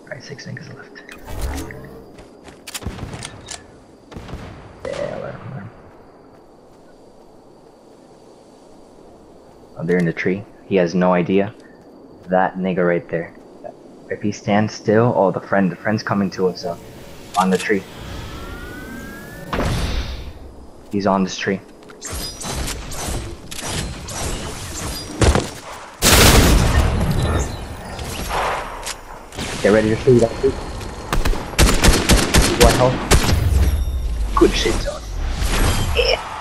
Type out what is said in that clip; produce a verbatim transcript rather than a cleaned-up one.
Alright, six niggas left. Yeah, let him learn. Oh, they're in the tree. He has no idea. That nigga right there. If he stands still, oh, the friend, the friend's coming to us uh, on the tree. He's on this tree. Get ready to shoot that tree. One health. Good shit, son. Yeah.